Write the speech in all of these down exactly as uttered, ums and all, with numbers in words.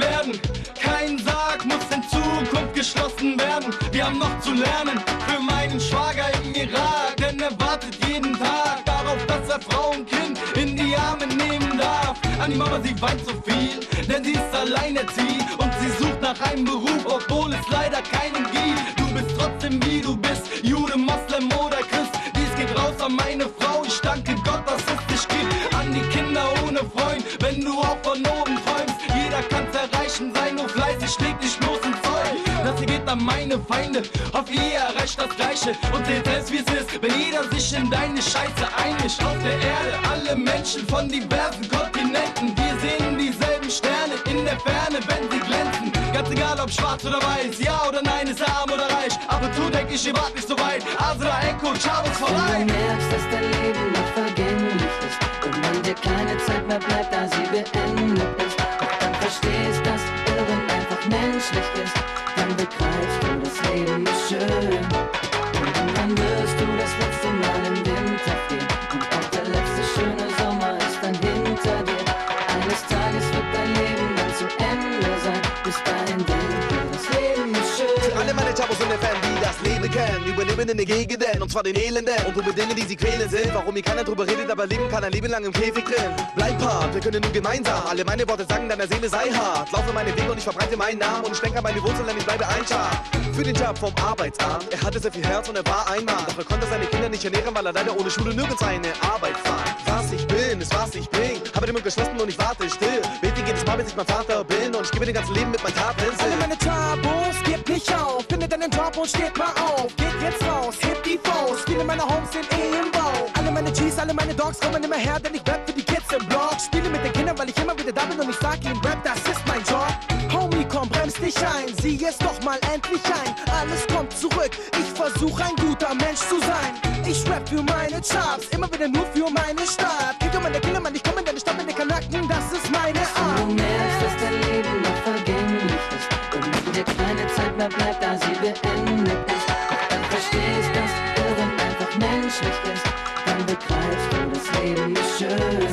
werden. Kein Sarg muss in Zukunft geschlossen werden. Wir haben noch zu lernen für meinen Schwager im Irak, denn er wartet jeden Tag darauf, dass er Frau und Kind in die Arme nehmen darf. An die Mama, sie weint so viel, denn sie ist alleinerziehend und sie sucht nach einem Beruf, obwohl es leider keinen gibt. Du bist trotzdem wie du bist, Jude, Moslem oder Christ. Dies geht raus an meine Frau, ich danke Gott, dass es dich gibt. An die Kinder ohne Freund, wenn du auch von oben träumst. Jeder kann's erreichen, sei nur fleißig, schläg dich bloß ins Zeug. Das hier geht an meine Feinde, hoffe ihr erreicht das Gleiche und seht es wie es ist, wenn jeder sich in deine Scheiße einmischt. Auf der Erde alle Menschen von diversen Kontinenten, wir sehen dieselben Sterne in der Ferne, wenn sie glänzen. Ganz egal ob schwarz oder weiß, ja oder nein, ist er arm oder reich. Ab und zu denk ich, ihr wart nicht so weit, Asra, Echo, Chavos vorbei. Wenn du merkst, dass dein Leben noch vergänglich ist und man dir keine Zeit mehr bleibt, da sie beendet ist, doch dann verstehst, dass Irren einfach menschlich ist, dann begreifst du, das Leben ist schön. Und dann wirst du das letzte Mal im Winter gehen und auch der letzte schöne Sommer ist dann hinter dir. Eines Tages wird dein Leben dann zu Ende sein, bis dahin denk dir, das Leben ist schön. Alle meine Chavos und der Fan, die das Leben kennen, überleben in den Gegenden, und zwar den Elenden und nur mit denen, die sie quälen sind. Warum hier keiner drüber redet, aber leben kann ein Leben lang im Käfig drin. Bleib hart, wir können nur gemeinsam alle meine Worte sagen, deiner Seele sei hart. Laufe meine Wege und ich verbreite meinen Namen und ich denke an meine Wurzeln, denn ich bleibe ein Schaf. Für den Job vom Arbeitsamt, er hatte sehr viel Herz und er war ein Mann. Doch er konnte seine Kinder nicht ernähren, weil er leider ohne Schule nirgends eine Arbeit fand. Was ich bin, ist was ich bring, habe den Mund geschlossen und ich warte still. Bete jedes Mal, bis ich mein Vater bin und ich gebe den ganzen Leben mit meinen Taten. Alle meine Chavos, gebt nicht auf, findet einen Job und steht mal auf. Geht jetzt raus, hebt die Faust, viele meiner Homes sind eh im Bau. Alle meine G's, alle meine Dogs kommen immer her, denn ich rap für die Kids im Blog. Spiele mit den Kindern, weil ich immer wieder da bin und ich sag ihnen, Rap, das ist mein Job. Homie, komm, bremst dich ein, sieh es doch mal endlich ein. Alles kommt zurück, ich versuch ein guter Mensch zu sein. Ich rap für meine Chops, immer wieder nur für meine Stadt. Krieg um meine Kinder, Mann, ich komm in deine Stadt mit den Kanaken, das ist meine Art. Wenn du merkst, dass dein Leben noch vergänglich ist und dir keine Zeit mehr bleibt, da sie beendet ist, doch dann verstehst, dass Irren einfach menschlich ist, dann begreifst du, das Leben ist schön.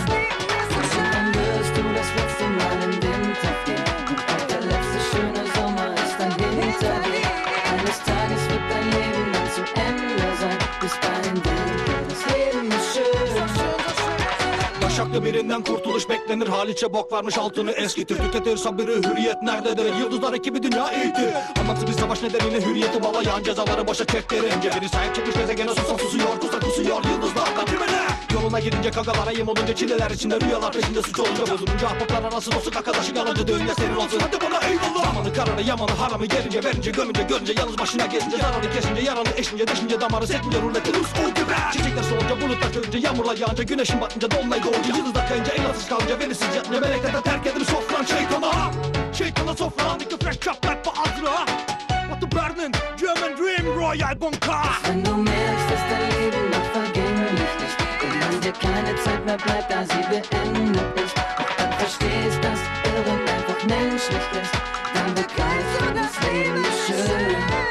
Und dann wirst du das letzte Mal im Winter gehen und auch der letzte schöne Sommer ist dann hinter dir. Eines Tages wird dein Leben dann zu Ende sein, bis dahin denk dir, das Leben ist schön. Başaklı birinden kurtuluş beklenir, Haliç'e bok varmış altını eskitir. Tüketir sabırı, hürriyet nerededir? Yıldızlar ekibi dünya iyidir. Anlatsız bir savaş nedeniyle hürriyeti bağlayan cezaları başa çektirince biri sahip çıkmış gezegene susam susuyor, kusa kusuyor yıldızlardan kümene. Yoluna girince kagalara yem olunca çileler içinde, rüyalar peşinde suç olunca bozulunca ahbaplar arası dostluk arkadaşı yanınca dünya senin olsun, hadi bana eyvallah. Zamanı kararı yamanı haramı gelince verince gömünce görünce yalnız başına gezince zararı kesince yaranı eşince deşince damarı setince ruleti rus o gübre. Çiçekler solunca bulutlar çökünce yağmurlar yağınca güneşin batınca dolunay doğunca yıldızlar kayınca elasız kalınca verisiz yatınca melekler de terk edilir sofran şeytana. Şeytana sofran dikkat fresh chop rap for Azra. What the burning German dream Royal Bunker. Wenn du merkst, dass dein Leben noch vergänglich ist und man dir keine Zeit mehr bleibt, da sie beendet ist, doch dann verstehst, dass Irren einfach menschlich ist, dann begreifst du, das Leben ist schön.